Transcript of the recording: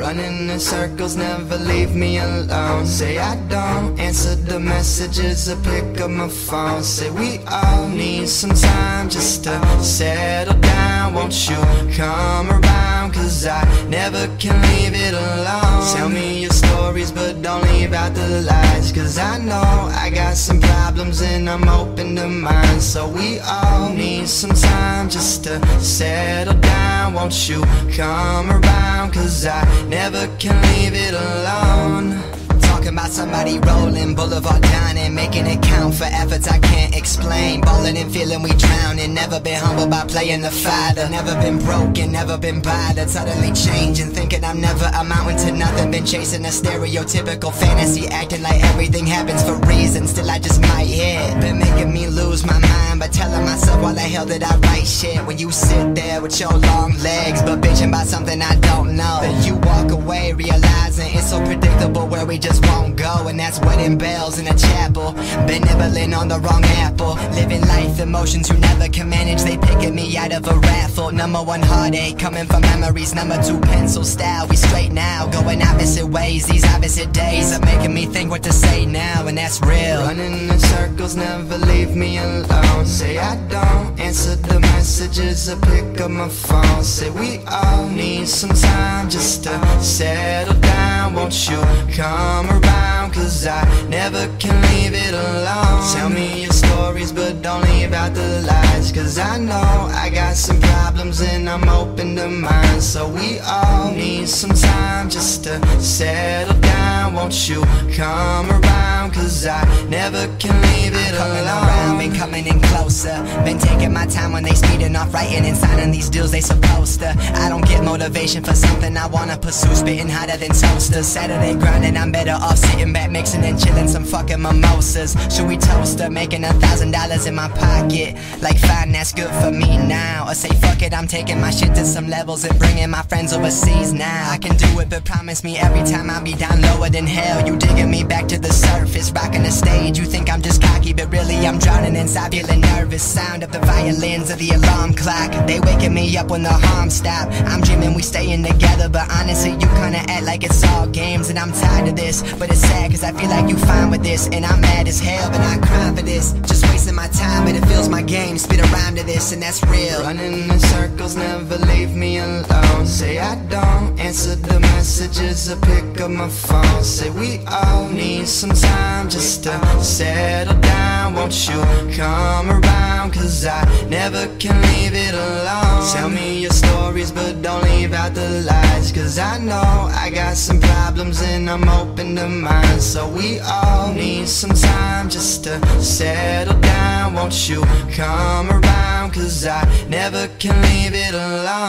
running in circles, never leave me alone. Say I don't answer the messages or pick up my phone. Say we all need some time just to settle down. Won't you come around, cause I never can leave it alone. Tell me your stories but don't leave out the lies, cause I know I got some problems and I'm open to mine. So we all need some time just to settle down. Won't you come around, cause I never can leave it alone. Talking about somebody rolling, boulevard dining, making it count for efforts I can't explain. Ballin' and feeling we drowning, never been humbled by playing the fighter. Never been broken, never been bothered, suddenly changing, thinking I'm never amounting to nothing. Been chasing a stereotypical fantasy, acting like everything happens for reasons, still I just might hit. Been making me lose my mind, but telling myself why the hell did I write shit. When you sit there with your long legs, but bitching about something I don't know, then you walk away realizing it's so predictable where we just won't go. And that's wedding bells in a chapel, been nibbling on the wrong apple. Living life, emotions you never can manage, they picking me out of a raffle. Number one heartache, coming from memories. Number two pencil style, we straight now, going opposite ways. These opposite days are making me think what to say now, and that's real. Running in circles, never leave me alone. Say I don't answer the messages or pick up my phone. Say we all need some time just to settle down. Won't you come around, cause I never can leave it alone. Tell me your stories but don't leave out the lies, cause I know I got some problems and I'm open to mine. So we all need some time just to settle down. Won't you come around, cause I never can leave it alone. Been coming in closer, been taking my time when they speeding off, writing and signing these deals they supposed to. I don't get motivation for something I wanna pursue, spitting hotter than toasters. Saturday grinding, I'm better off sitting back, mixing and chilling some fucking mimosas. Should we toast her, making $1,000 in my pocket? Like fine, that's good for me now. Or say fuck it, I'm taking my shit to some levels and bringing my friends overseas now. I can do it, but promise me every time I'll be down lower than hell. You digging me back to the surface, rocking the stage. You think I'm just cocky, but really I'm drowning inside, feeling nervous. Sound of the violins of the alarm clock, they waking me up when the harm stop. I'm dreaming we staying together, but honestly you kinda act like it's all games. And I'm tired of this, but it's sad cause I feel like you fine with this. And I'm mad as hell, but I cry for this. Just wasting my time, but it feels my game. Spit a rhyme to this, and that's real. Running in circles, never leave me alone. Say I don't answer the messages or pick up my phone. Say we all need some time just to settle down. Won't you come around, cause I never can leave it alone. Tell me your stories but don't leave out the lies, cause I know I got some problems and I'm open to mine. So we all need some time just to settle down. Won't you come around, cause I never can leave it alone.